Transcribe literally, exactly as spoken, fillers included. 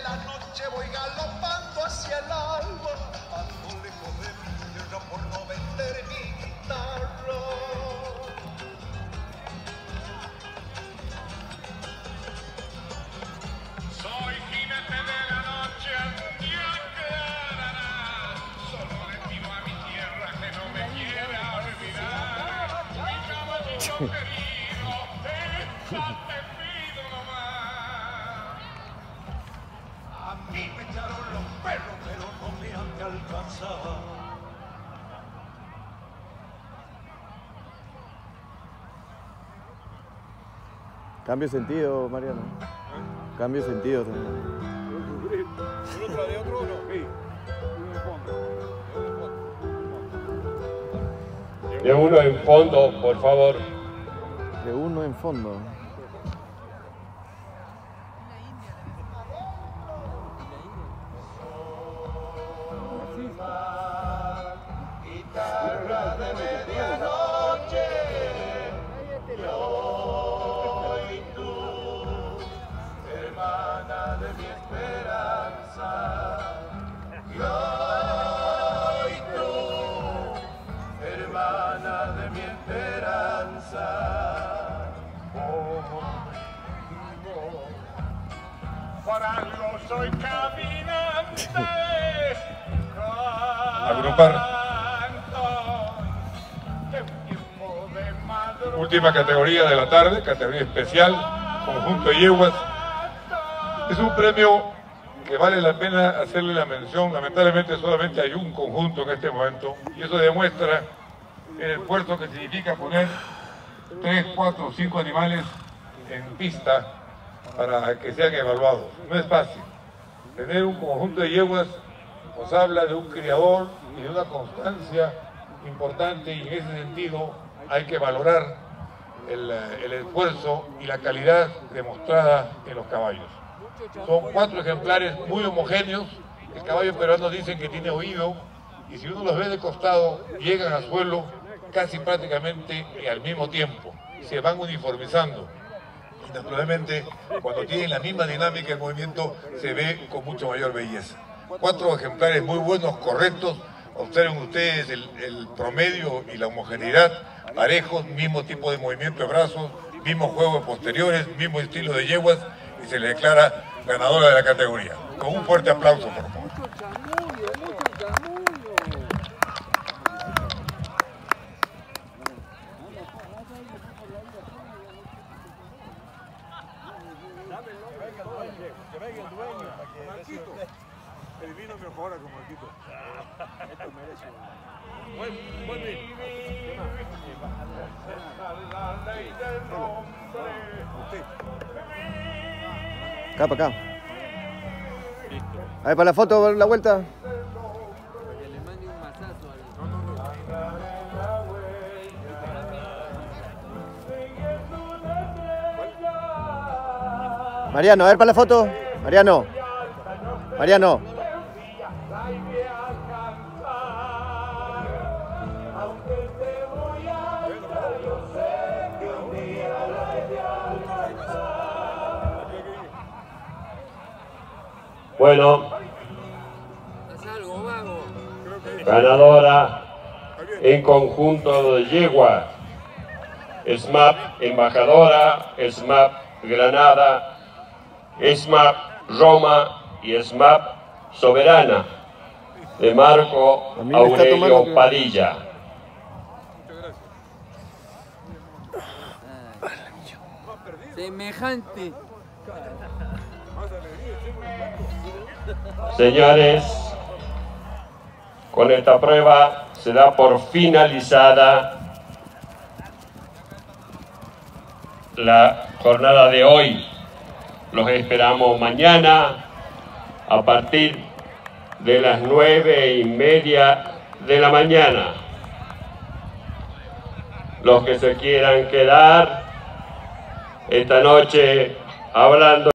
la noche voy galopando hacia el alba, ando lejos de mi tierra por no vender mi guitarra. Soy jinete de la noche, algún día quedará. Solo le pido a mi tierra que no me quiera olvidar. Mi caballito querido, esa te pido nomás. A mí me echaron los perros, pero no me han de alcanzar. Cambio de sentido, Mariano. Cambio de sentido también. ¿El otro de otro uno? Sí. De uno en fondo, por favor. De uno en fondo. Guitarra de medianoche, yo y tú, hermana de mi esperanza. Yo y tú, hermana de mi esperanza. Por algo soy caminante. Agrupar. Última categoría de la tarde, categoría especial, conjunto de yeguas. Es un premio que vale la pena hacerle la mención. Lamentablemente solamente hay un conjunto en este momento y eso demuestra el esfuerzo que significa poner tres, cuatro o cinco animales en pista para que sean evaluados. No es fácil. Tener un conjunto de yeguas nos habla de un criador y de una constancia importante, y en ese sentido hay que valorar el, el esfuerzo y la calidad demostrada en los caballos. Son cuatro ejemplares muy homogéneos. El caballo peruano dicen que tiene oído, y si uno los ve de costado llegan al suelo casi prácticamente al mismo tiempo, se van uniformizando. Y naturalmente cuando tienen la misma dinámica de movimiento se ve con mucho mayor belleza. Cuatro ejemplares muy buenos, correctos. Observen ustedes el, el promedio y la homogeneidad, parejos, mismo tipo de movimiento de brazos, mismo juego de posteriores, mismo estilo de yeguas, y se le declara ganadora de la categoría. Con un fuerte aplauso, por favor. Mucho chamullo, mucho chamullo. Que venga el dueño para que Marquito. El vino mejora con Marquito. Esto merece un buen, buen vino. Acá, para acá. Ahí para la foto, la vuelta. Que le mande un mazazo al... Mariano, a ver para la foto. Mariano. Mariano. Bueno, ganadora en conjunto de yegua, S M A P Embajadora, S M A P Granada, S M A P Roma y S M A P Soberana, de Marco Aurelio Padilla. Semejante. Señores, con esta prueba se da por finalizada la jornada de hoy. Los esperamos mañana a partir de las nueve y media de la mañana. Los que se quieran quedar esta noche hablando